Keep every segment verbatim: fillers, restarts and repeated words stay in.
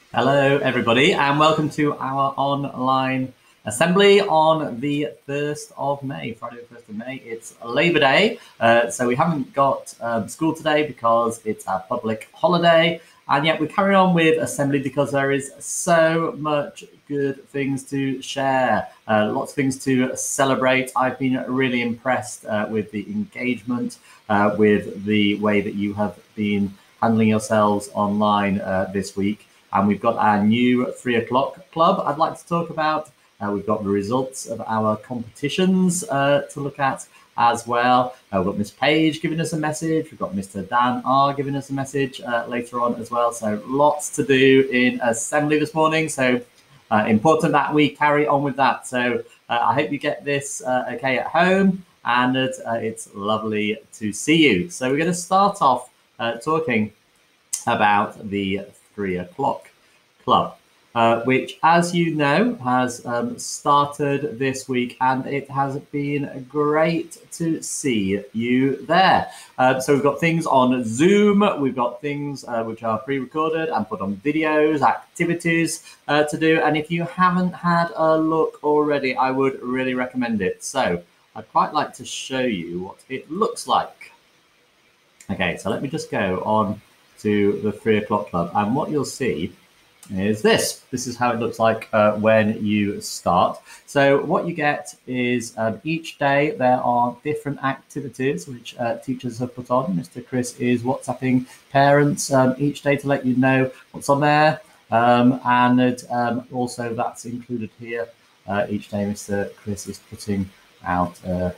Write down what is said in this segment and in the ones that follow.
Hello, everybody, and welcome to our online assembly on the first of May, Friday the first of May. It's Labour Day, uh, so we haven't got um, school today because it's a public holiday, and yet we carry on with assembly because there is so much good things to share, uh, lots of things to celebrate. I've been really impressed uh, with the engagement, uh, with the way that you have been handling yourselves online uh, this week. And we've got our new three o'clock club I'd like to talk about. Uh, we've got the results of our competitions uh, to look at as well. Uh, we've got Ms Paige giving us a message. We've got Mister Dan R giving us a message uh, later on as well. So lots to do in assembly this morning. So uh, important that we carry on with that. So uh, I hope you get this uh, okay at home, and uh, it's lovely to see you. So we're going to start off uh, talking about the three o'clock club, uh, which, as you know, has um, started this week, and it has been great to see you there. Uh, so we've got things on Zoom, we've got things uh, which are pre-recorded and put on videos, activities uh, to do, and if you haven't had a look already, I would really recommend it. So I'd quite like to show you what it looks like. Okay, so let me just go on to the three o'clock club, and what you'll see is this. This is how it looks like uh, when you start. So what you get is um, each day there are different activities which uh, teachers have put on. Mister Chris is WhatsApping parents um, each day to let you know what's on there, um, and um, also that's included here. Uh, each day Mister Chris is putting out uh,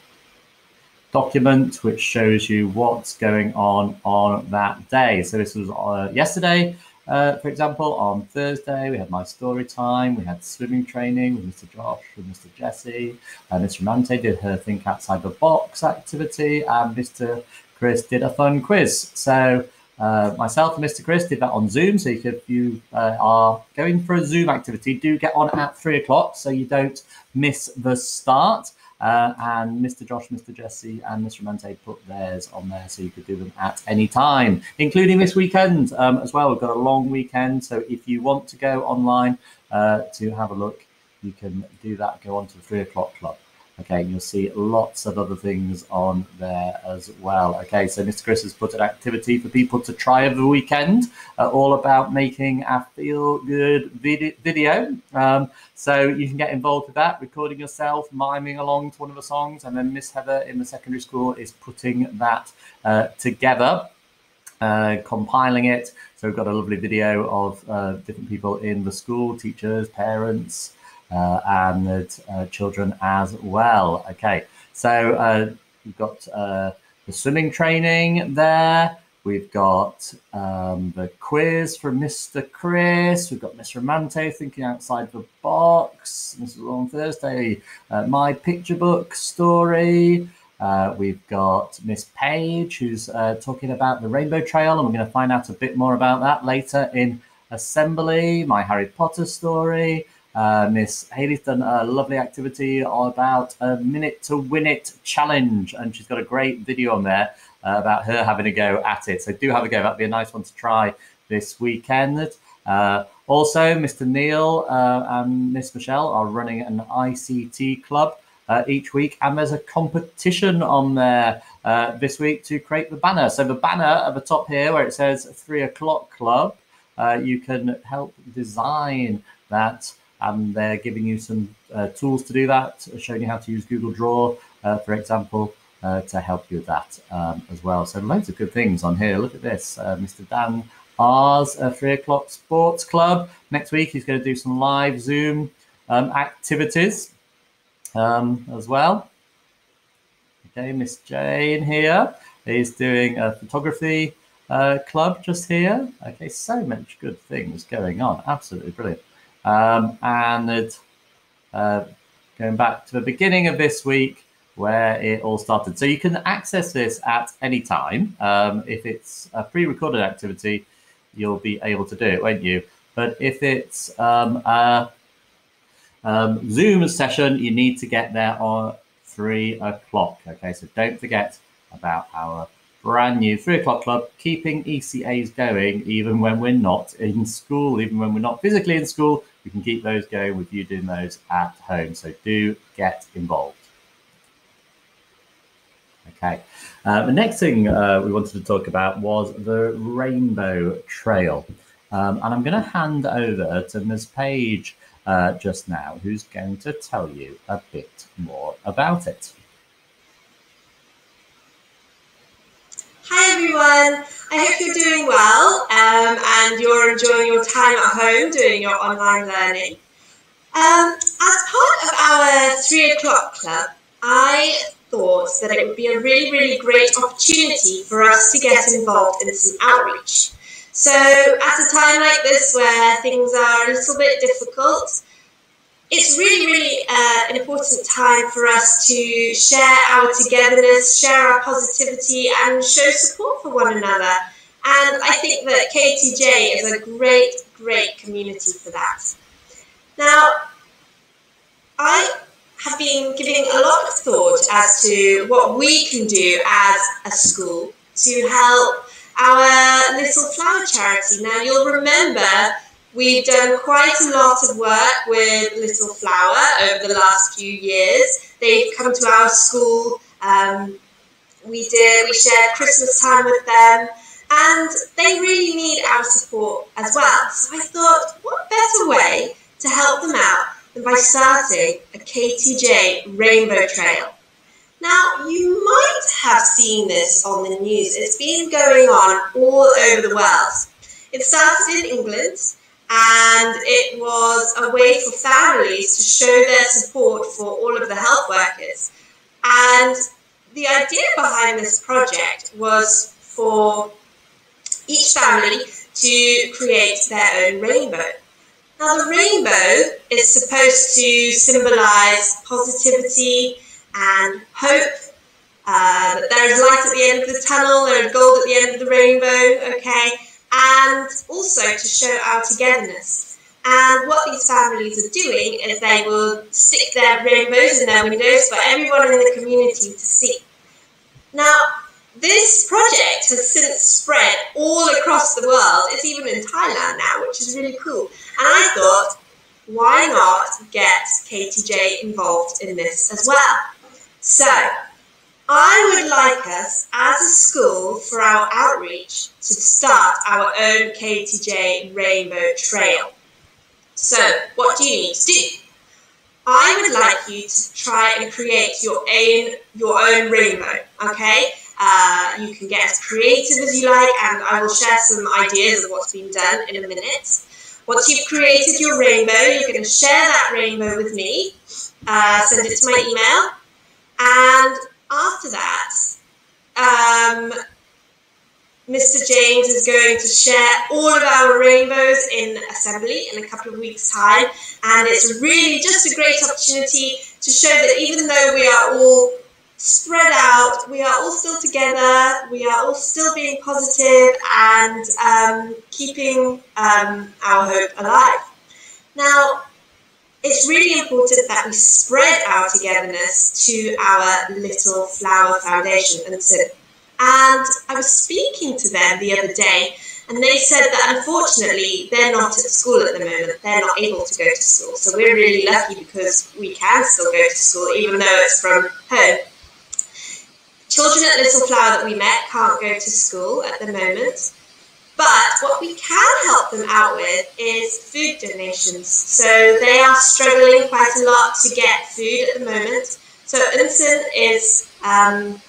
document which shows you what's going on on that day. So this was uh, yesterday, uh, for example. On Thursday we had my story time, we had swimming training with Mister Josh and Mister Jesse, uh, Mister Ramante did her think outside the box activity, and Mister Chris did a fun quiz. So uh, myself and Mister Chris did that on Zoom. So if you uh, are going for a Zoom activity, do get on at three o'clock so you don't miss the start. Uh, and Mister Josh, Mister Jesse, and Mister Ramante put theirs on there so you could do them at any time, including this weekend um, as well. We've got a long weekend, so if you want to go online uh, to have a look, you can do that. Go on to the three o'clock club. Okay, you'll see lots of other things on there as well. Okay, so Mister Chris has put an activity for people to try over the weekend, uh, all about making a feel-good vid video. Um, so you can get involved with that, recording yourself, miming along to one of the songs, and then Miss Heather in the secondary school is putting that uh, together, uh, compiling it. So we've got a lovely video of uh, different people in the school, teachers, parents, Uh, and uh, children as well. Okay, so uh, we've got uh, the swimming training there. We've got um, the quiz from Mister Chris. We've got Mister Ramante thinking outside the box. This was on Thursday. Uh, my picture book story. Uh, we've got Ms Paige, who's uh, talking about the Rainbow Trail, and we're going to find out a bit more about that later in assembly. My Harry Potter story. Uh, Miss Haley's done a lovely activity about a minute to win it challenge, and she's got a great video on there uh, about her having a go at it. So do have a go. That'd be a nice one to try this weekend. Uh, also, Mister Neil uh, and Miss Michelle are running an I C T club uh, each week, and there's a competition on there uh, this week to create the banner. So the banner at the top here where it says three o'clock club, uh, you can help design that. And they're giving you some uh, tools to do that, showing you how to use Google Draw, uh, for example, uh, to help you with that um, as well. So loads of good things on here. Look at this, uh, Mister Dan R's uh, three o'clock Sports Club. Next week, he's going to do some live Zoom um, activities um, as well. Okay, Miss Jane here is doing a photography uh, club just here. Okay, so much good things going on. Absolutely brilliant. Um, and uh, going back to the beginning of this week where it all started. So you can access this at any time. Um, if it's a pre-recorded activity, you'll be able to do it, won't you? But if it's um, a um, Zoom session, you need to get there on three o'clock. Okay, so don't forget about our brand new three o'clock club, keeping E C As going even when we're not in school, even when we're not physically in school. We can keep those going with you doing those at home. So do get involved. Okay. Uh, the next thing uh, we wanted to talk about was the Rainbow Trail. Um, and I'm going to hand over to Ms Paige uh, just now, who's going to tell you a bit more about it. Hi everyone, I hope you're doing well um, and you're enjoying your time at home doing your online learning. Um, as part of our three o'clock club, I thought that it would be a really, really great opportunity for us to get involved in some outreach. So at a time like this where things are a little bit difficult, it's really, really uh, an important time for us to share our togetherness, share our positivity, and show support for one another. And I think that K T J is a great, great community for that. Now, I have been giving a lot of thought as to what we can do as a school to help our Little Flower charity. Now, you'll remember we've done quite a lot of work with Little Flower over the last few years. They've come to our school, um, we did, we shared Christmas time with them, and they really need our support as well. So I thought, what better way to help them out than by starting a K T J Rainbow Trail. Now, you might have seen this on the news. It's been going on all over the world. It started in England, and it was a way for families to show their support for all of the health workers. And the idea behind this project was for each family to create their own rainbow. Now, the rainbow is supposed to symbolize positivity and hope, uh, that there is light at the end of the tunnel, there is gold at the end of the rainbow, okay? And also to show our togetherness. And what these families are doing is they will stick their rainbows in their windows for everyone in the community to see. Now, this project has since spread all across the world. It's even in Thailand now, which is really cool. And I thought, why not get K T J involved in this as well? So, I would like us, as a school, for our outreach, to start our own K T J Rainbow Trail. So, what do you need to do? I would like you to try and create your own, your own rainbow, okay? Uh, you can get as creative as you like, and I will share some ideas of what's been done in a minute. Once you've created your rainbow, you're going to share that rainbow with me, uh, send it to my email, and after that, um, Mister James is going to share all of our rainbows in assembly in a couple of weeks' time, and it's really just a great opportunity to show that even though we are all spread out, we are all still together, we are all still being positive and um, keeping um, our hope alive. Now, it's really important that we spread our togetherness to our Little Flower Foundation. And so, and I was speaking to them the other day, and they said that unfortunately they're not at school at the moment. They're not able to go to school. So we're really lucky because we can still go to school, even though it's from home. Children at Little Flower that we met can't go to school at the moment. But what we can help them out with is food donations. So they are struggling quite a lot to get food at the moment. So Unsen is um,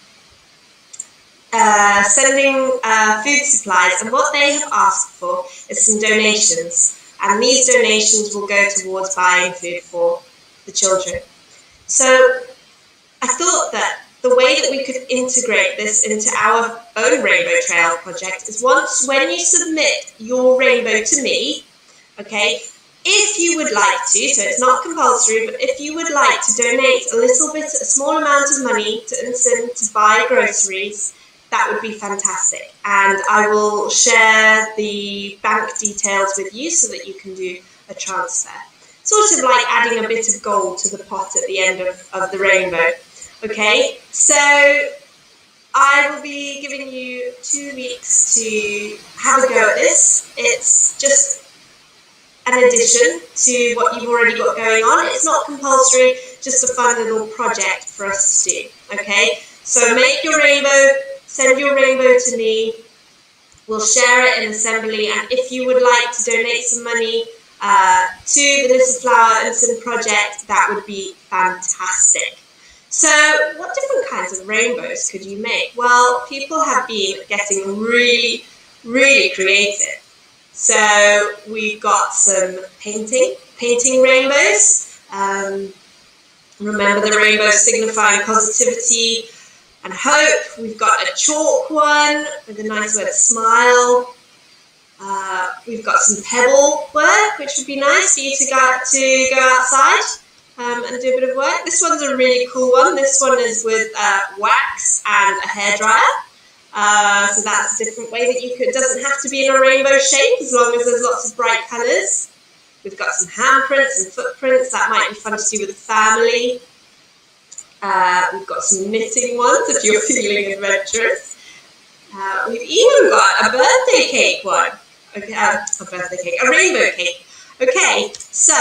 uh, sending uh, food supplies, and what they have asked for is some donations. And these donations will go towards buying food for the children. So I thought that the way that we could integrate this into our own Rainbow Trail project is once when you submit your rainbow to me, okay, if you would like to, so it's not compulsory, but if you would like to donate a little bit, a small amount of money to Unsen to buy groceries, that would be fantastic. And I will share the bank details with you so that you can do a transfer. Sort of like adding a bit of gold to the pot at the end of, of the rainbow. Okay, so I will be giving you two weeks to have a go at this. It's just an addition to what you've already got going on. It's not compulsory, just a fun little project for us to do, okay? So make your rainbow, send your rainbow to me, we'll share it in assembly, and if you would like to donate some money uh, to the Little Flower Ensign project, that would be fantastic. So what different kinds of rainbows could you make? Well, people have been getting really, really creative. So we've got some painting, painting rainbows. Um, remember the rainbow signifying positivity and hope. We've got a chalk one with a nice word smile. Uh, we've got some pebble work, which would be nice for you to go, to go outside um, and do a bit of work. This one's a really cool one. This one is with uh, wax and a hairdryer. Uh, so that's a different way that you could, it doesn't have to be in a rainbow shape as long as there's lots of bright colours. We've got some handprints and footprints, that might be fun to do with the family. Uh, we've got some knitting ones if you're feeling adventurous. Uh, we've even got a birthday cake one. Okay, uh, a birthday cake, a rainbow cake. Okay, so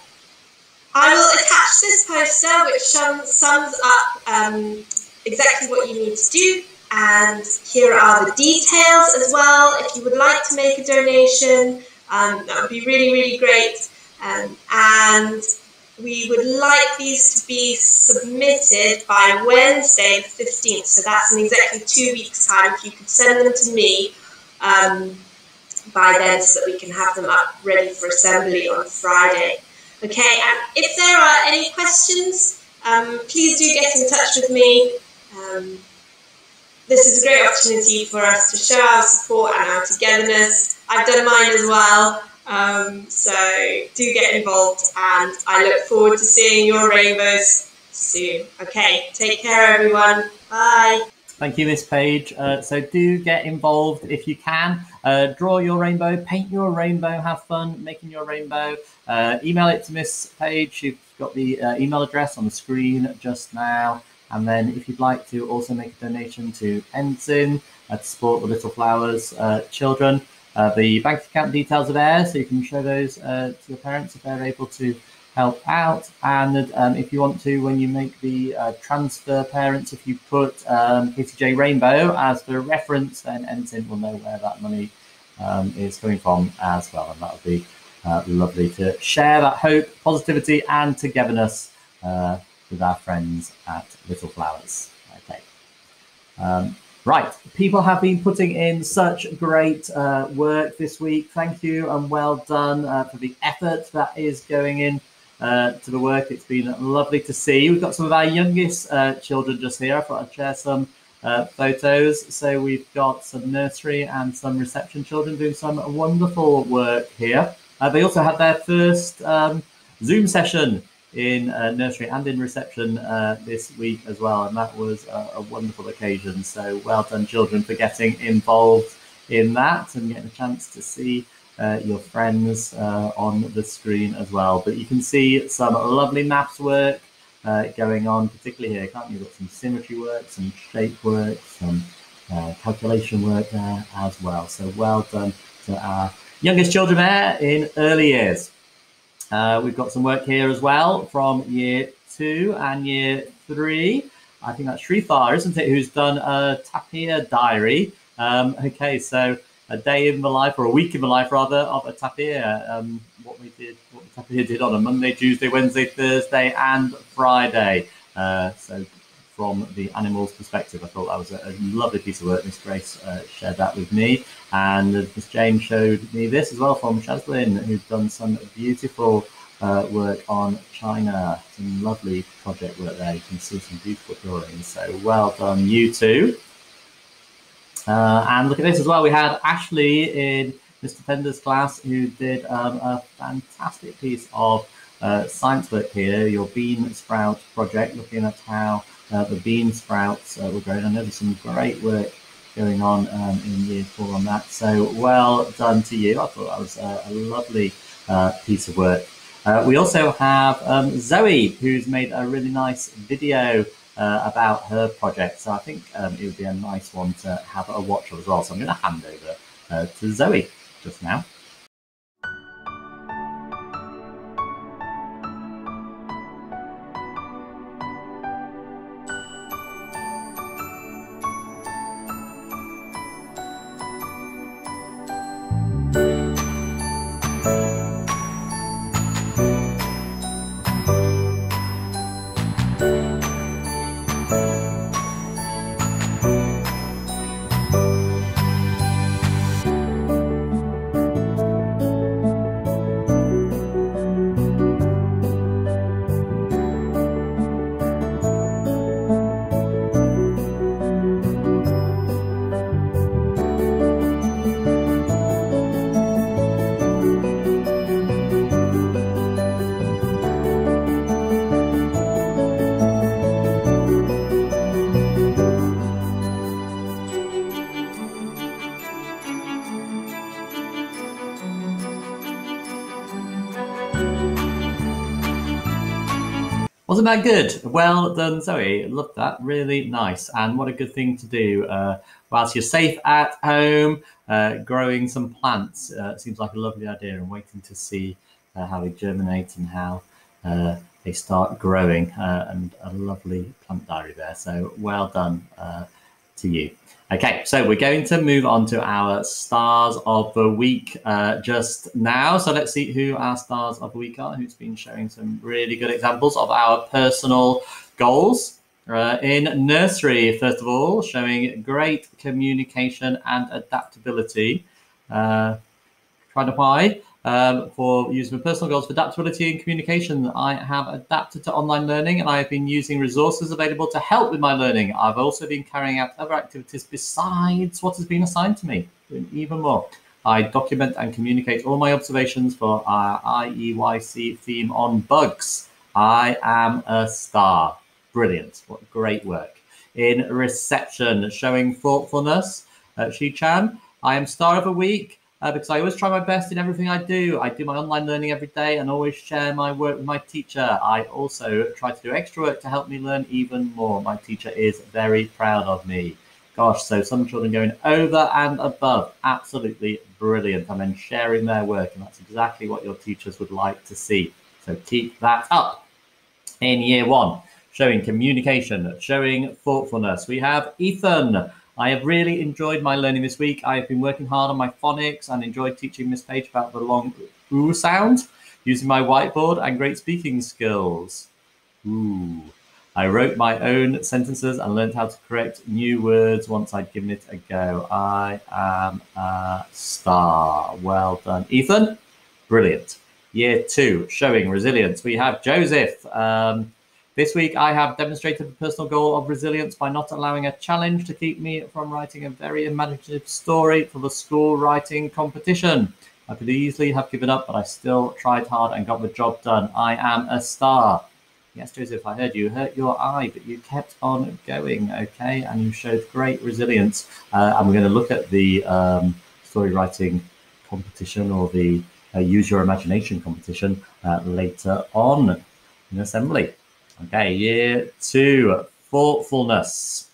I will attach this poster which sums up um, exactly what you need to do. And here are the details as well. If you would like to make a donation, um, that would be really, really great. Um, and we would like these to be submitted by Wednesday the fifteenth. So that's in exactly two weeks' time. If you could send them to me um, by then so that we can have them up ready for assembly on Friday. Okay, and if there are any questions, um, please do get in touch with me. Um, This is a great opportunity for us to show our support and our togetherness. I've done mine as well, um, so do get involved, and I look forward to seeing your rainbows soon. Okay, take care everyone. Bye. Thank you, Ms Paige. Uh, so do get involved if you can. Uh, draw your rainbow, paint your rainbow, have fun making your rainbow. Uh, email it to Ms Paige. You've got the uh, email address on the screen just now. And then if you'd like to also make a donation to Ensign uh, to support the Little Flowers uh, children, uh, the bank account details are there, so you can show those uh, to your parents if they're able to help out. And um, if you want to, when you make the uh, transfer parents, if you put um, K T J Rainbow as the reference, then Ensign will know where that money um, is coming from as well. And that would be uh, lovely to share that hope, positivity and togetherness uh, with our friends at Little Flowers. Okay. Um, right, people have been putting in such great uh, work this week. Thank you and well done uh, for the effort that is going in uh, to the work. It's been lovely to see. We've got some of our youngest uh, children just here. I thought I'd share some uh, photos. So we've got some nursery and some reception children doing some wonderful work here. Uh, they also had their first um, Zoom session in uh, nursery and in reception uh, this week as well, and that was a, a wonderful occasion. So well done, children, for getting involved in that and getting a chance to see uh, your friends uh, on the screen as well. But you can see some lovely maths work uh, going on, particularly here, can't you? You've got some symmetry work, some shape work, some uh, calculation work there as well. So well done to our youngest children there in early years. Uh, we've got some work here as well from year two and year three. I think that's Shrithar, isn't it, who's done a tapir diary. Um, okay, so a day in the life, or a week in the life rather, of a tapir. Um, what we did, what the tapir did on a Monday, Tuesday, Wednesday, Thursday, and Friday. Uh, so from the animal's perspective, I thought that was a, a lovely piece of work. Miss Grace uh, shared that with me, and uh, Miss James showed me this as well from Shaslin, who's done some beautiful uh, work on China. Some lovely project work there. You can see some beautiful drawings. So well done, you two. Uh, and look at this as well. We had Ashley in Mister Pender's class who did um, a fantastic piece of uh, science work here. Your bean sprout project, looking at how Uh, the bean sprouts uh, were growing. I know there's some great work going on um, in year four on that. So well done to you. I thought that was a, a lovely uh, piece of work. Uh, we also have um, Zoe, who's made a really nice video uh, about her project. So I think um, it would be a nice one to have a watch of as well. So I'm going to hand over uh, to Zoe just now. Wasn't that good? Well done, Zoe. Love that. Really nice. And what a good thing to do uh, whilst you're safe at home, uh, growing some plants. Uh, seems like a lovely idea, and waiting to see uh, how they germinate and how uh, they start growing. Uh, and a lovely plant diary there. So well done uh, to you. Okay, so we're going to move on to our stars of the week uh, just now. So let's see who our stars of the week are, who's been showing some really good examples of our personal goals. Uh, in nursery, first of all, showing great communication and adaptability. Uh, trying to apply um, for using personal goals for adaptability and communication. I have adapted to online learning, and I have been using resources available to help with my learning. I've also been carrying out other activities besides what has been assigned to me, doing even more. I document and communicate all my observations for our I E Y C theme on bugs. I am a star. Brilliant. What great work. In reception, showing thoughtfulness, uh, Shi-chan, I am star of the week. Uh, because I always try my best in everything I do. I do my online learning every day and always share my work with my teacher. I also try to do extra work to help me learn even more. My teacher is very proud of me. Gosh, so some children going over and above. Absolutely brilliant. And then sharing their work. And that's exactly what your teachers would like to see. So keep that up. In year one, showing communication, showing thoughtfulness. We have Ethan. I have really enjoyed my learning this week. I have been working hard on my phonics and enjoyed teaching Ms Paige about the long oo sound, using my whiteboard and great speaking skills. Ooh. I wrote my own sentences and learned how to correct new words once I'd given it a go. I am a star. Well done, Ethan. Brilliant. Year two, showing resilience. We have Joseph. Um, This week, I have demonstrated the personal goal of resilience by not allowing a challenge to keep me from writing a very imaginative story for the school writing competition. I could easily have given up, but I still tried hard and got the job done. I am a star. Yes, Joseph, I heard you hurt your eye, but you kept on going, okay? And you showed great resilience. Uh, and we're going to look at the um, story writing competition, or the uh, use your imagination competition uh, later on in assembly. Okay, year two, thoughtfulness.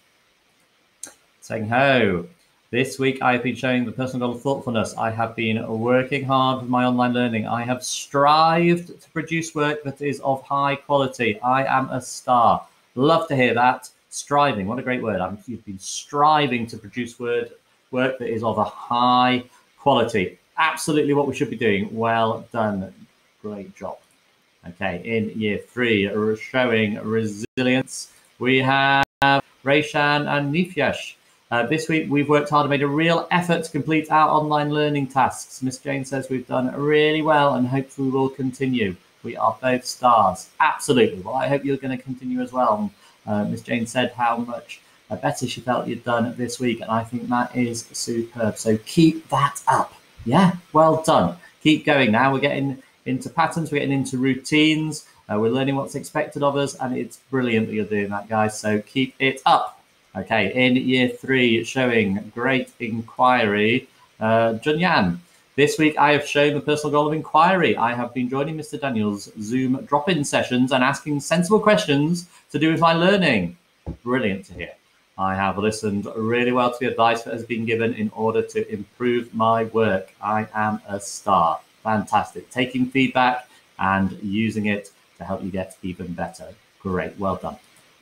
Saying ho. This week I've been showing the personal goal of thoughtfulness. I have been working hard with my online learning. I have strived to produce work that is of high quality. I am a star. Love to hear that. Striving, what a great word. I'm, you've been striving to produce word, work that is of a high quality. Absolutely what we should be doing. Well done. Great job. Okay, in year three, showing resilience, we have Rayshan and Nifyesh. Uh, this week, we've worked hard and made a real effort to complete our online learning tasks. Miss Jane says we've done really well and hopes we will continue. We are both stars. Absolutely. Well, I hope you're going to continue as well. Uh, Miss Jane said how much better she felt you'd done this week, and I think that is superb. So keep that up. Yeah, well done. Keep going now. We're getting into patterns, we're getting into routines, uh, we're learning what's expected of us, and it's brilliant that you're doing that, guys, so keep it up. Okay, in year three, showing great inquiry, uh, Junyan. This week I have shown the personal goal of inquiry. I have been joining Mister Daniel's Zoom drop-in sessions and asking sensible questions to do with my learning. Brilliant to hear. I have listened really well to the advice that has been given in order to improve my work. I am a star. Fantastic. Taking feedback and using it to help you get even better. Great. Well done.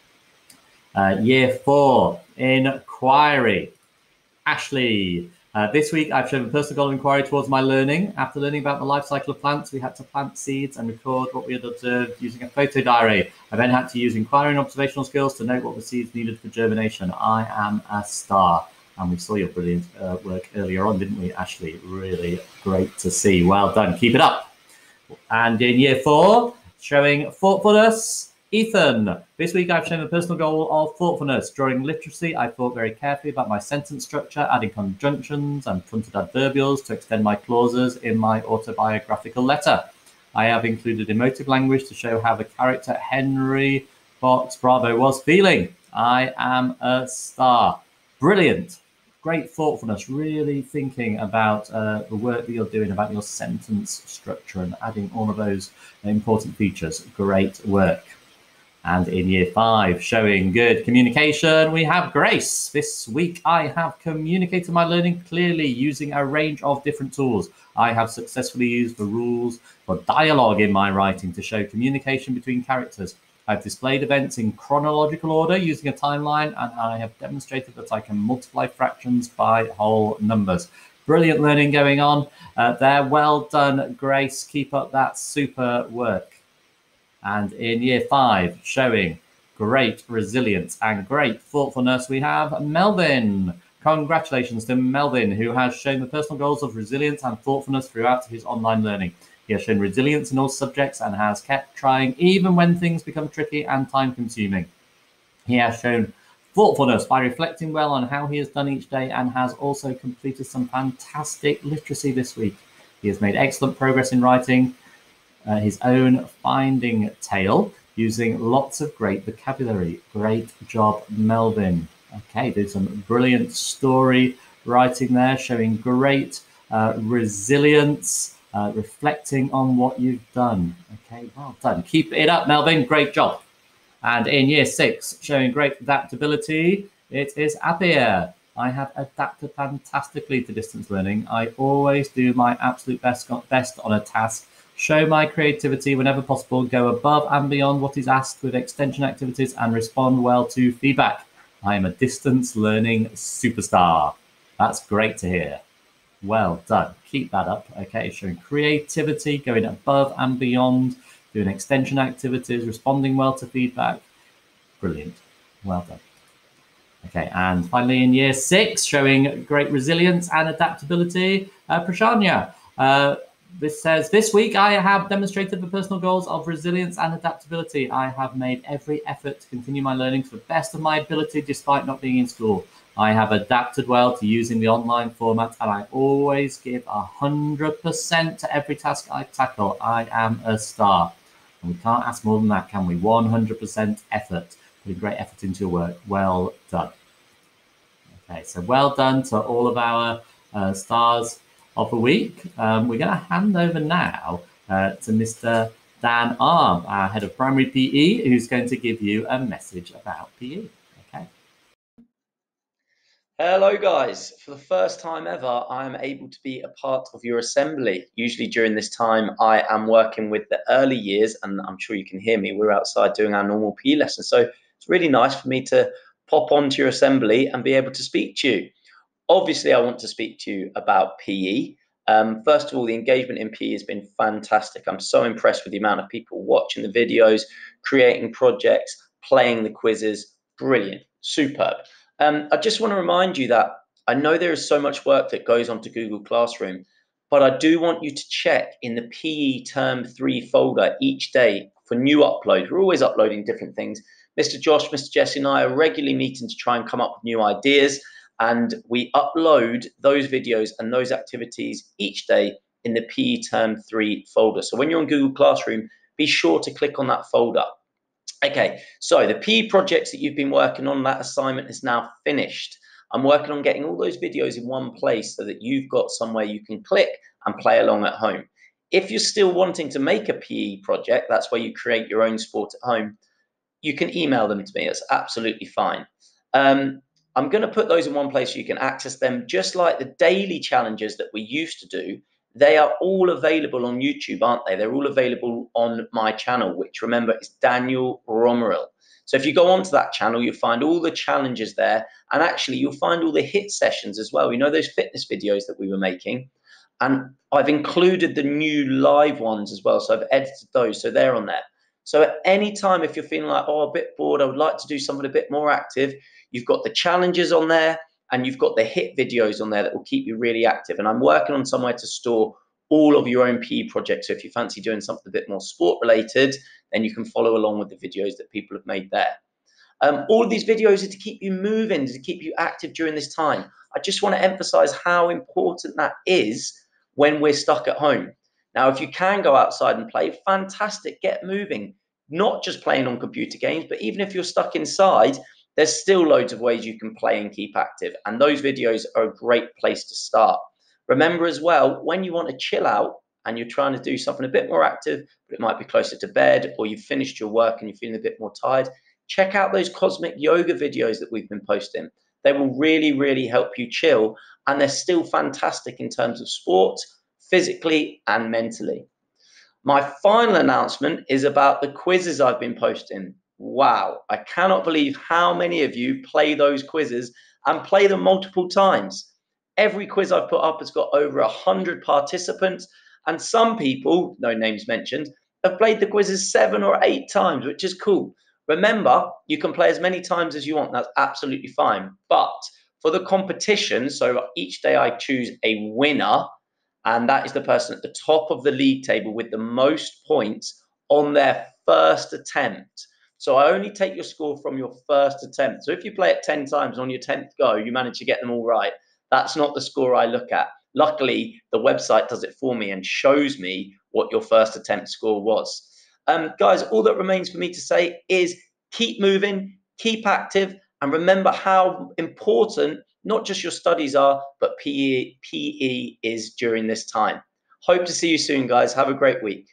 Uh, year four, inquiry. Ashley. Uh, this week, I've shown a personal goal of inquiry towards my learning. After learning about the life cycle of plants, we had to plant seeds and record what we had observed using a photo diary. I then had to use inquiry and observational skills to note what the seeds needed for germination. I am a star. And we saw your brilliant uh, work earlier on, didn't we, Ashley? Really great to see. Well done. Keep it up. And in year four, showing thoughtfulness. Ethan, this week I've shown a personal goal of thoughtfulness. During literacy, I thought very carefully about my sentence structure, adding conjunctions and fronted adverbials to extend my clauses in my autobiographical letter. I have included emotive language to show how the character Henry Fox Bravo was feeling. I am a star. Brilliant. Great thoughtfulness, really thinking about uh, the work that you're doing, about your sentence structure and adding all of those important features. Great work. And in year five, showing good communication, we have Grace. This week, I have communicated my learning clearly using a range of different tools. I have successfully used the rules for dialogue in my writing to show communication between characters. I've displayed events in chronological order using a timeline, and I have demonstrated that I can multiply fractions by whole numbers. Brilliant learning going on uh, there. Well done, Grace. Keep up that super work. And in year five, showing great resilience and great thoughtfulness, we have Melvin. Congratulations to Melvin, who has shown the personal goals of resilience and thoughtfulness throughout his online learning. He has shown resilience in all subjects and has kept trying even when things become tricky and time-consuming. He has shown thoughtfulness by reflecting well on how he has done each day and has also completed some fantastic literacy this week. He has made excellent progress in writing Uh, his own finding tale using lots of great vocabulary. Great job, Melvin. Okay, there's some brilliant story writing there, showing great uh, resilience, uh, reflecting on what you've done. Okay, well done. Keep it up, Melvin. Great job. And in year six, showing great adaptability, it is Apia. I have adapted fantastically to distance learning. I always do my absolute best, best on a task, show my creativity whenever possible, go above and beyond what is asked with extension activities, and respond well to feedback. I am a distance learning superstar. That's great to hear. Well done. Keep that up. Okay, showing creativity, going above and beyond, doing extension activities, responding well to feedback. Brilliant. Well done. Okay, and finally in year six, showing great resilience and adaptability, uh, Prashanya. Uh, This says, this week I have demonstrated the personal goals of resilience and adaptability. I have made every effort to continue my learning to the best of my ability despite not being in school. I have adapted well to using the online format, and I always give one hundred percent to every task I tackle. I am a star. And we can't ask more than that, can we? one hundred percent effort. Putting great effort into your work. Well done. Okay, so well done to all of our uh, stars of the week. Um, we're going to hand over now uh, to Mister Dan Arm, our head of primary P E, who's going to give you a message about P E. Okay. Hello guys. For the first time ever, I am able to be a part of your assembly. Usually during this time, I am working with the early years, and I'm sure you can hear me. We're outside doing our normal P E lesson. So it's really nice for me to pop onto your assembly and be able to speak to you. Obviously, I want to speak to you about P E. Um, first of all, the engagement in P E has been fantastic. I'm so impressed with the amount of people watching the videos, creating projects, playing the quizzes. Brilliant, superb. Um, I just want to remind you that I know there is so much work that goes onto Google Classroom, but I do want you to check in the P E Term three folder each day for new uploads. We're always uploading different things. Mister Josh, Mister Jesse and I are regularly meeting to try and come up with new ideas, and we upload those videos and those activities each day in the P E Term three folder. So when you're on Google Classroom, be sure to click on that folder. Okay, so the P E projects that you've been working on, that assignment is now finished. I'm working on getting all those videos in one place so that you've got somewhere you can click and play along at home. If you're still wanting to make a P E project, that's where you create your own sport at home, you can email them to me. It's absolutely fine. Um, I'm going to put those in one place so you can access them, just like the daily challenges that we used to do. They are all available on YouTube, aren't they? They're all available on my channel, which, remember, is Daniel Romeril. So if you go onto that channel, you'll find all the challenges there. And actually, you'll find all the hit sessions as well. You know those fitness videos that we were making? And I've included the new live ones as well. So I've edited those, so they're on there. So at any time, if you're feeling like, oh, a bit bored, I would like to do something a bit more active, you've got the challenges on there, and you've got the hit videos on there that will keep you really active. And I'm working on somewhere to store all of your own P E projects. So if you fancy doing something a bit more sport related, then you can follow along with the videos that people have made there. Um, all of these videos are to keep you moving, to keep you active during this time. I just want to emphasize how important that is when we're stuck at home. Now, if you can go outside and play, fantastic, get moving. Not just playing on computer games, but even if you're stuck inside, there's still loads of ways you can play and keep active. And those videos are a great place to start. Remember as well, when you want to chill out and you're trying to do something a bit more active, but it might be closer to bed, or you've finished your work and you're feeling a bit more tired, check out those cosmic yoga videos that we've been posting. They will really, really help you chill. And they're still fantastic in terms of sport, physically and mentally. My final announcement is about the quizzes I've been posting. Wow, I cannot believe how many of you play those quizzes and play them multiple times. Every quiz I've put up has got over one hundred participants, and some people, no names mentioned, have played the quizzes seven or eight times, which is cool. Remember, you can play as many times as you want. That's absolutely fine. But for the competition, so each day I choose a winner, and that is the person at the top of the league table with the most points on their first attempt. So I only take your score from your first attempt. So if you play it ten times and on your tenth go, you manage to get them all right, that's not the score I look at. Luckily, the website does it for me and shows me what your first attempt score was. Um, guys, all that remains for me to say is keep moving, keep active, and remember how important not just your studies are, but P E, P E is during this time. Hope to see you soon, guys. Have a great week.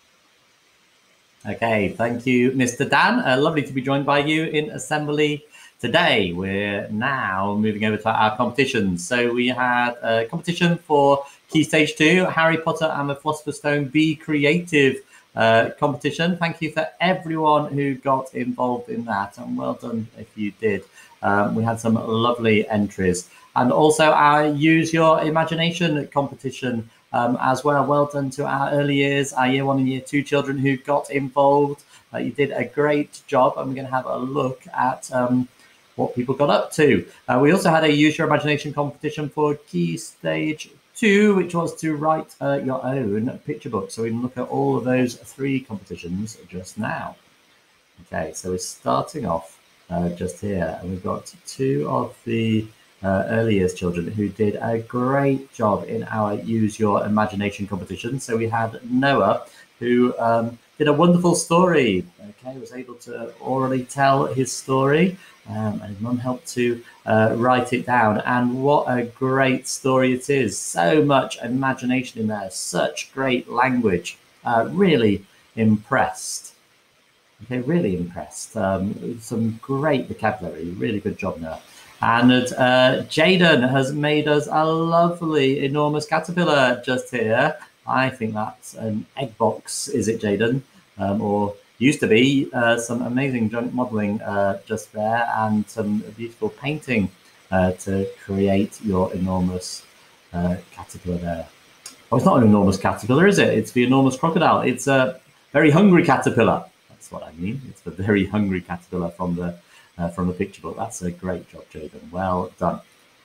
Okay, thank you, Mister Dan. Uh, lovely to be joined by you in assembly today. We're now moving over to our competitions. So we had a competition for Key Stage two, Harry Potter and the Philosopher's Stone Be Creative uh, competition. Thank you for everyone who got involved in that, and well done if you did. Um, we had some lovely entries. And also our Use Your Imagination competition um, as well. Well done to our early years, our year one and year two children who got involved. Uh, you did a great job, and we're going to have a look at um, what people got up to. Uh, we also had a Use Your Imagination competition for Key Stage two, which was to write uh, your own picture book. So we can look at all of those three competitions just now. Okay, so we're starting off uh, just here, and we've got two of the Uh, early years children who did a great job in our Use Your Imagination competition. So we had Noah, who um, did a wonderful story. Okay, was able to orally tell his story, um, and his mum helped to uh, write it down. And what a great story it is! So much imagination in there, such great language. Uh, really impressed. Okay, really impressed. Um, some great vocabulary. Really good job, Noah. And uh, Jaden has made us a lovely enormous caterpillar just here. I think that's an egg box, is it, Jaden? Um, or used to be. Uh, some amazing joint modelling uh, just there, and some beautiful painting uh, to create your enormous uh, caterpillar there. Oh, it's not an enormous caterpillar, is it? It's the enormous crocodile. It's a very hungry caterpillar. That's what I mean. It's the very hungry caterpillar from the Uh, from the picture book. That's a great job, Jaden. Well done.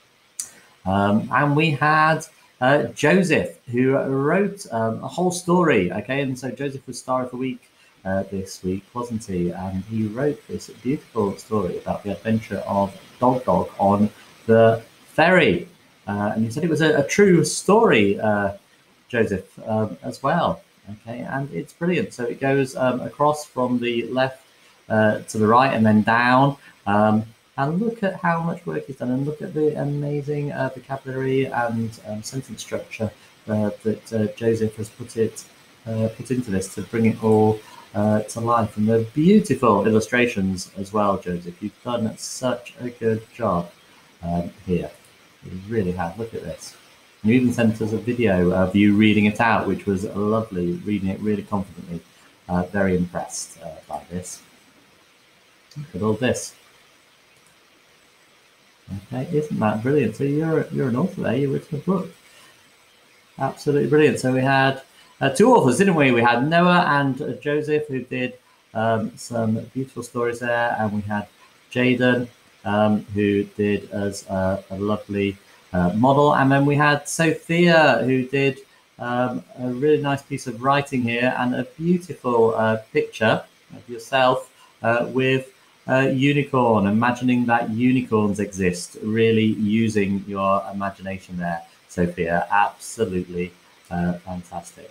Um, and we had uh, Joseph, who wrote um, a whole story. Okay, and so Joseph was Star of the Week uh, this week, wasn't he? And he wrote this beautiful story about the adventure of Dog Dog on the ferry. Uh, and he said it was a, a true story, uh, Joseph, um, as well. Okay, and it's brilliant. So it goes um, across from the left Uh, to the right and then down, um, and look at how much work he's done, and look at the amazing uh, vocabulary and um, sentence structure uh, that uh, Joseph has put it uh, put into this to bring it all uh, to life. And the beautiful illustrations as well, Joseph. You've done such a good job um, here. You really have. Look at this. You even sent us a video of you reading it out, which was lovely, reading it really confidently. Uh, very impressed uh, by this. Look at all this. Okay, isn't that brilliant? So you're you're an author there. You've written a book. Absolutely brilliant. So we had uh, two authors, didn't we? We had Noah and uh, Joseph, who did um, some beautiful stories there, and we had Jaden, um, who did as a, a lovely uh, model, and then we had Sophia, who did um, a really nice piece of writing here and a beautiful uh, picture of yourself uh, with Uh, unicorn, imagining that unicorns exist, really using your imagination there, Sophia. Absolutely uh, fantastic.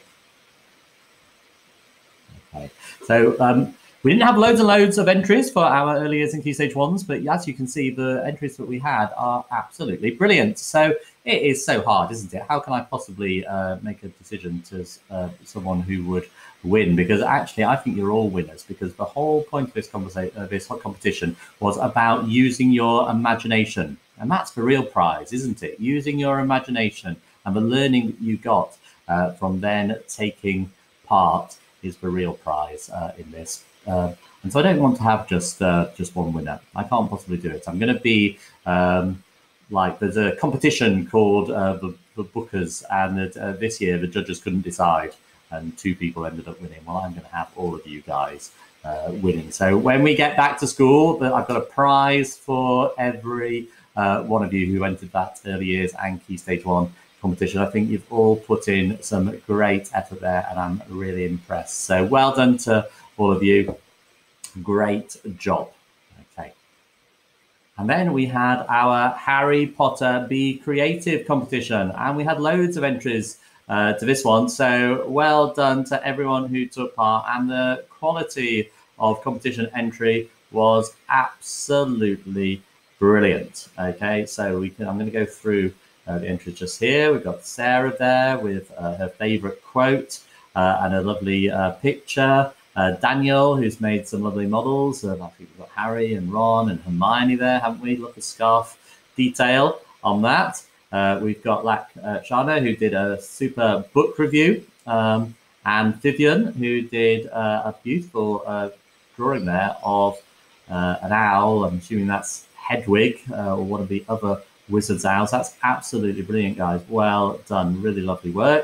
Okay, so um, we didn't have loads and loads of entries for our early years and Key Stage ones, but as you can see, the entries that we had are absolutely brilliant. So it is so hard, isn't it? How can I possibly uh, make a decision to uh, someone who would win? Because actually, I think you're all winners, because the whole point of this conversation, uh, this competition, was about using your imagination, and that's the real prize, isn't it? Using your imagination and the learning that you got uh, from then taking part is the real prize uh, in this. Uh, and so I don't want to have just uh, just one winner. I can't possibly do it. I'm going to be um, like, there's a competition called uh, the, the Bookers, and uh, this year the judges couldn't decide, and two people ended up winning. Well, I'm going to have all of you guys uh, winning. So when we get back to school, I've got a prize for every uh, one of you who entered that early years and Key Stage one competition. I think you've all put in some great effort there, and I'm really impressed. So well done to all of you. Great job. Okay. And then we had our Harry Potter Be Creative competition, and we had loads of entries uh, to this one. So well done to everyone who took part, and the quality of competition entry was absolutely brilliant. Okay, so we can, I'm going to go through uh, the entries just here. We've got Sarah there with uh, her favorite quote uh, and a lovely uh, picture. Uh, Daniel, who's made some lovely models. Uh, I think we've got Harry and Ron and Hermione there, haven't we? Look at scarf detail on that. Uh, we've got Lak uh, Shana, who did a super book review, um, and Vivian, who did uh, a beautiful uh, drawing there of uh, an owl. I'm assuming that's Hedwig uh, or one of the other wizard's owls. That's absolutely brilliant, guys. Well done. Really lovely work.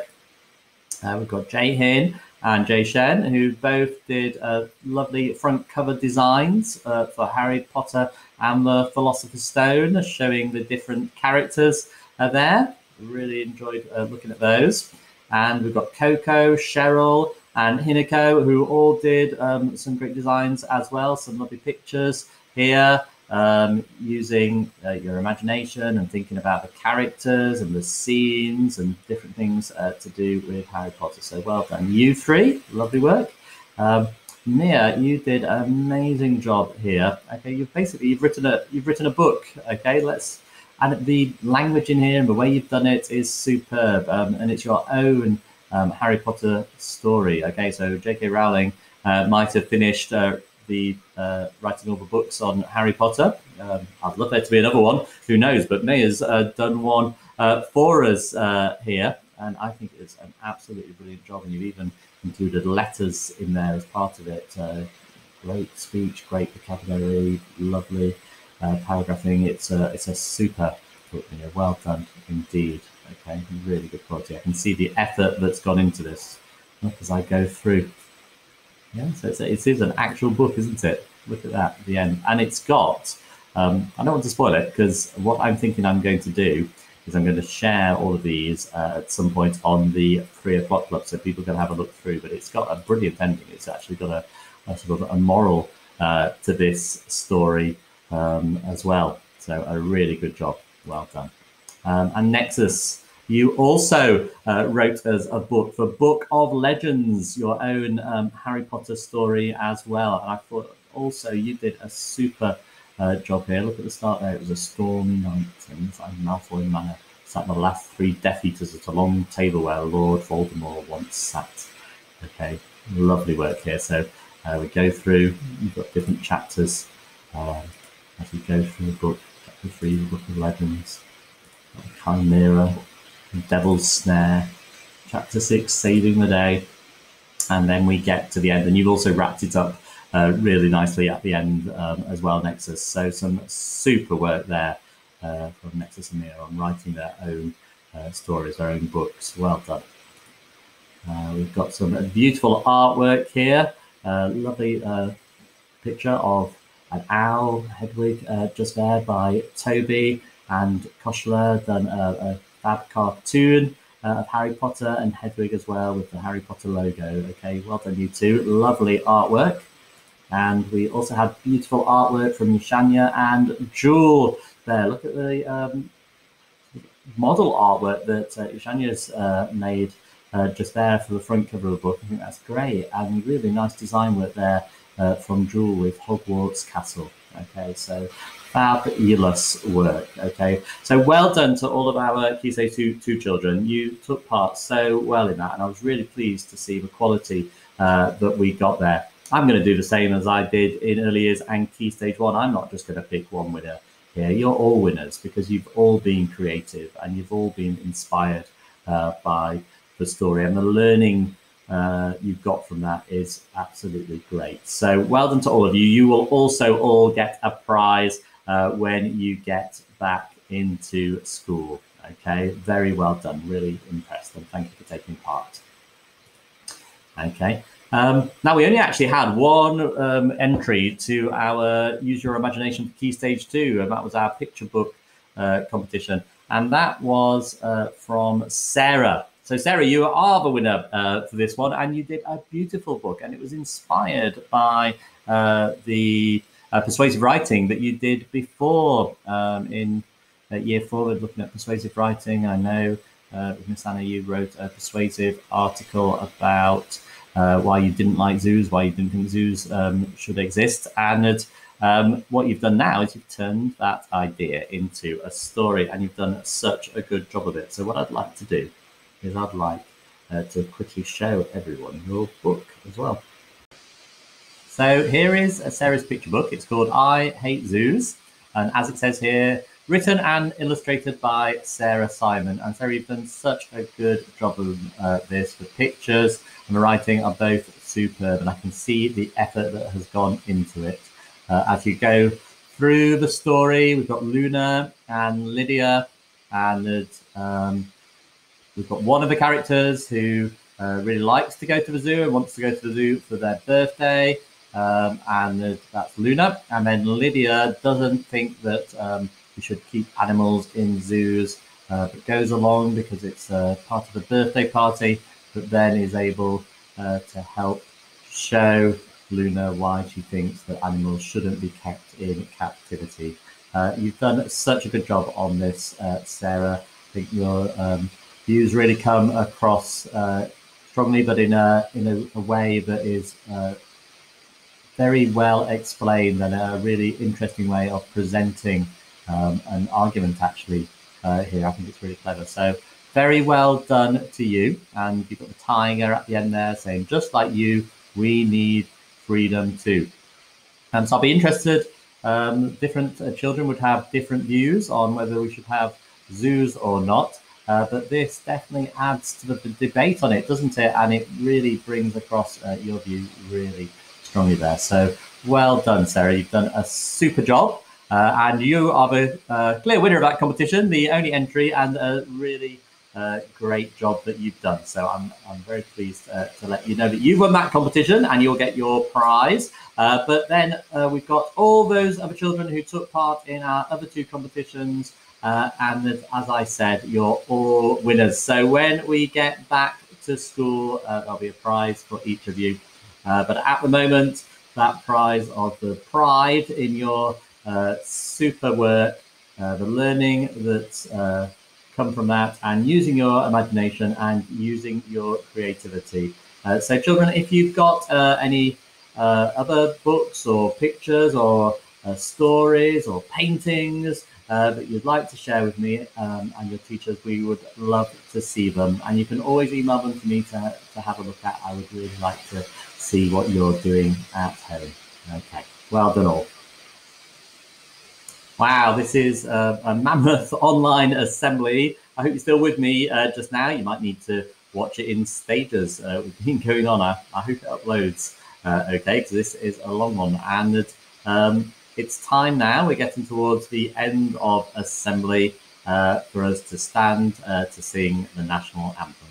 Uh, we've got Jay Hin and Jay Shen, who both did uh, lovely front cover designs uh, for Harry Potter and the Philosopher's Stone, showing the different characters uh, there. Really enjoyed uh, looking at those. And we've got Coco, Cheryl, and Hinako, who all did um, some great designs as well. Some lovely pictures here, um, using uh, your imagination and thinking about the characters and the scenes and different things uh, to do with Harry Potter. So well done, you three. Lovely work. Um, Mia, you did an amazing job here. Okay, you've basically you've written a you've written a book. Okay, let's and the language in here and the way you've done it is superb. Um, and it's your own um, Harry Potter story. Okay, so J K Rowling uh, might have finished uh, the uh, writing all the books on Harry Potter. Um, I'd love there to be another one. Who knows? But Mia's uh, done one uh, for us uh, here, and I think it's an absolutely brilliant job. And you've even included letters in there as part of it. Uh, great speech, great vocabulary, lovely uh, paragraphing. It's a it's a super book. You know, well done indeed. Okay, really good quality. I can see the effort that's gone into this as I go through. Yeah, so it's a, it is an actual book, isn't it? Look at that at the end. And it's got, um, I don't want to spoil it, because what I'm thinking I'm going to do is I'm going to share all of these uh, at some point on the three o'clock club, so people can have a look through. But it's got a brilliant ending. It's actually got a, a sort of a moral uh, to this story um, as well. So a really good job. Well done. Um, and Nexus, you also uh, wrote us a book for Book of Legends, your own um, Harry Potter story as well. And I thought also you did a super uh, job here. Look at the start there. It was a stormy night, and I'm Malfoy Manor sat the last three Death Eaters at a long table where Lord Voldemort once sat. Okay, lovely work here. So uh, we go through, you've got different chapters um, as we go through the book. Chapter three, the Book of Legends, Chimera, Devil's Snare, chapter six, Saving the Day, and then we get to the end, and you've also wrapped it up uh, really nicely at the end um, as well, Nexus. So some super work there uh, from Nexus and Mia on writing their own uh, stories, their own books. Well done. Uh, we've got some beautiful artwork here. Uh, lovely uh, picture of an owl, Hedwig, uh, just there by Toby, and Koshler done a, a fab cartoon uh, of Harry Potter and Hedwig as well with the Harry Potter logo. Okay, well done you two. Lovely artwork. And we also had beautiful artwork from Yashanya and Jewel there. Look at the um, model artwork that uh, Yashanya's uh, made uh, just there for the front cover of the book. I think that's great. And really nice design work there uh, from Jewel with Hogwarts Castle. Okay, so fabulous work. Okay, so well done to all of our Key Stage two, two children. You took part so well in that, and I was really pleased to see the quality uh, that we got there. I'm going to do the same as I did in early years and Key Stage one. I'm not just going to pick one winner here. You're all winners because you've all been creative and you've all been inspired uh, by the story, and the learning uh, you've got from that is absolutely great. So well done to all of you. You will also all get a prize uh, when you get back into school. Okay, very well done. Really impressed, and thank you for taking part. Okay. Um, now, we only actually had one um, entry to our Use Your Imagination for Key Stage two, and that was our picture book uh, competition. And that was uh, from Sarah. So, Sarah, you are the winner uh, for this one, and you did a beautiful book, and it was inspired by uh, the uh, persuasive writing that you did before um, in uh, year four, looking at persuasive writing. I know, uh, Miss Anna, you wrote a persuasive article about Uh, why you didn't like zoos, why you didn't think zoos um, should exist. And um, what you've done now is you've turned that idea into a story, and you've done such a good job of it. So what I'd like to do is I'd like uh, to quickly show everyone your book as well. So here is Sarah's picture book. It's called I Hate Zoos. And as it says here, written and illustrated by Sarah Simon. And Sarah, you've done such a good job of uh, this. The pictures and the writing are both superb, and I can see the effort that has gone into it. Uh, as you go through the story, we've got Luna and Lydia, and um, we've got one of the characters who uh, really likes to go to the zoo and wants to go to the zoo for their birthday, um, and that's Luna. And then Lydia doesn't think that um, we should keep animals in zoos, uh, but goes along because it's uh, part of the birthday party, but then is able uh, to help show Luna why she thinks that animals shouldn't be kept in captivity. Uh, you've done such a good job on this, uh, Sarah. I think your um, views really come across uh, strongly, but in a in a, a way that is uh, very well explained, and a really interesting way of presenting um, an argument actually uh, here. I think it's really clever. So very well done to you. And you've got the tiger at the end there saying, just like you, we need freedom too. And so I'll be interested. Um, different uh, children would have different views on whether we should have zoos or not. Uh, but this definitely adds to the, the debate on it, doesn't it? And it really brings across uh, your view really strongly there. So well done, Sarah. You've done a super job. Uh, and you are the uh, clear winner of that competition, the only entry, and a really uh, great job that you've done. So I'm, I'm very pleased uh, to let you know that you won that competition and you'll get your prize. Uh, but then uh, we've got all those other children who took part in our other two competitions. Uh, and as I said, you're all winners. So when we get back to school, uh, there'll be a prize for each of you. Uh, but at the moment, that prize of the pride in your uh, super work, uh, the learning that's uh, come from that, and using your imagination and using your creativity. Uh, so children, if you've got uh, any uh, other books or pictures or uh, stories or paintings uh, that you'd like to share with me um, and your teachers, we would love to see them. And you can always email them to me to, to have a look at. I would really like to see what you're doing at home. Okay, well done all. Wow, this is a, a mammoth online assembly. I hope you're still with me uh, just now. You might need to watch it in stages. Uh, we've been going on. I, I hope it uploads uh, okay, because this is a long one. And um, it's time now. We're getting towards the end of assembly uh, for us to stand uh, to sing the national anthem.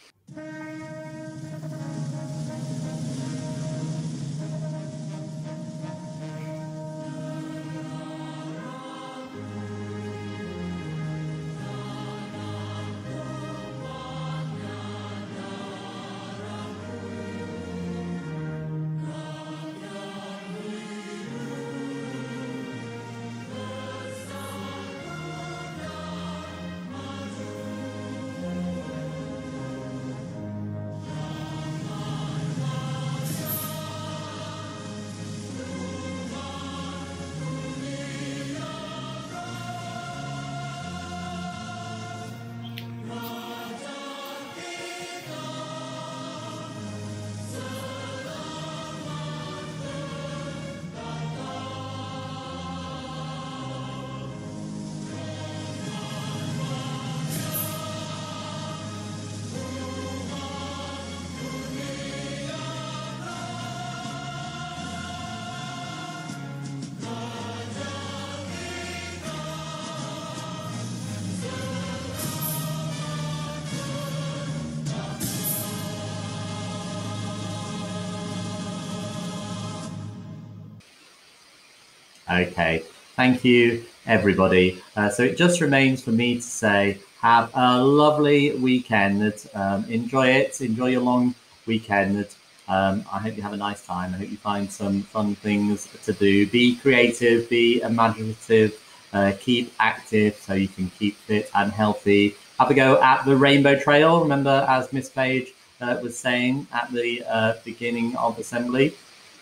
Okay, thank you, everybody. Uh, so it just remains for me to say, have a lovely weekend. Um, enjoy it. Enjoy your long weekend. Um, I hope you have a nice time. I hope you find some fun things to do. Be creative, be imaginative, uh, keep active so you can keep fit and healthy. Have a go at the Rainbow Trail. Remember, as Ms Paige uh, was saying at the uh, beginning of assembly,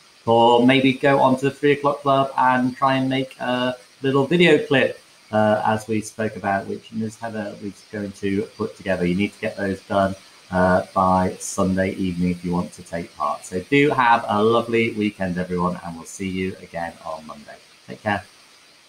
or maybe go onto the three o'clock club and try and make a little video clip uh, as we spoke about, which Miz Heather was going to put together. You need to get those done uh, by Sunday evening if you want to take part. So do have a lovely weekend, everyone, and we'll see you again on Monday. Take care.